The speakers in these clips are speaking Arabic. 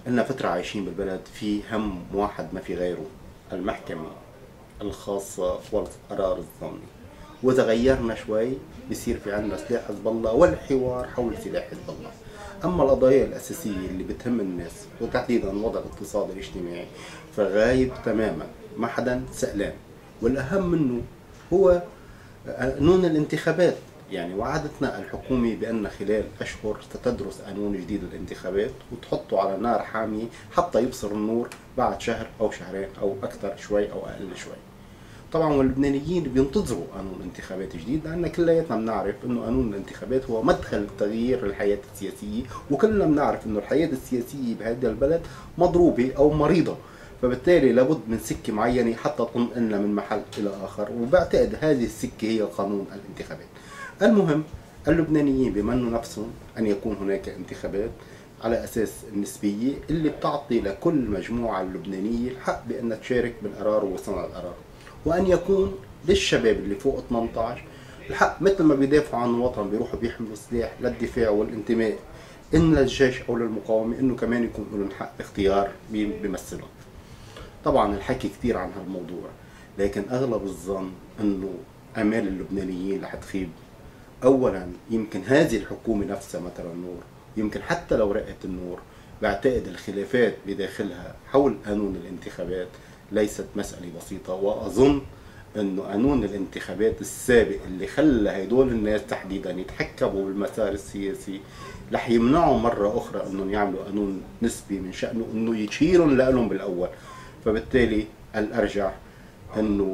إلنا فترة عايشين بالبلد في هم واحد ما في غيره، المحكمة الخاصة والقرار الظني. وإذا غيرنا شوي بصير في عندنا سلاح حزب الله والحوار حول سلاح حزب الله. أما القضايا الأساسية اللي بتهم الناس وتحديدا الوضع الاقتصادي الاجتماعي فغايب تماما، ما حدا سألان. والأهم منه هو قانون الانتخابات. يعني وعدتنا الحكومة بأن خلال أشهر ستدرس قانون جديد الانتخابات وتحطه على نار حامية حتى يبصر النور بعد شهر أو شهرين أو أكثر شوي أو أقل شوي. طبعا واللبنانيين بينتظروا قانون انتخابات جديد، لأن كلياتنا بنعرف أنه قانون الانتخابات هو مدخل تغيير الحياة السياسية، وكلنا بنعرف أنه الحياة السياسية بهذا البلد مضروبة أو مريضة، فبالتالي لابد من سكة معينة حتى تنقلنا من محل إلى آخر، وبعتقد هذه السكة هي قانون الانتخابات. المهم اللبنانيين بمنوا نفسهم أن يكون هناك انتخابات على أساس النسبية اللي بتعطي لكل مجموعة اللبنانية الحق بأن تشارك بالقرار وصنع القرار، وأن يكون للشباب اللي فوق 18 الحق مثل ما بيدافعوا عن الوطن بيروحوا بيحملوا سلاح للدفاع والانتماء إن للجيش أو للمقاومة، إنه كمان يكون لهم حق اختيار مين بيمثلهم. طبعا الحكي كثير عن هالموضوع، لكن أغلب الظن إنه آمال اللبنانيين رح تخيب. أولا يمكن هذه الحكومة نفسها ما ترى النور، يمكن حتى لو رأت النور بعتقد الخلافات بداخلها حول قانون الانتخابات ليست مسألة بسيطة. وأظن أنه قانون الانتخابات السابق اللي خلى هدول الناس تحديدا يتحكموا بالمسار السياسي رح يمنعوا مرة أخرى أنهم يعملوا قانون نسبي من شأنه أنه يشيرهم لهم بالأول. فبالتالي الأرجح أنه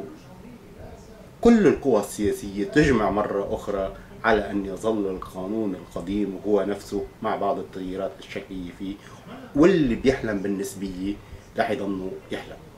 كل القوى السياسية تجمع مرة أخرى على أن يظل القانون القديم هو نفسه مع بعض التغييرات الشكلية فيه، واللي بيحلم بالنسبية رح يضلوا يحلم.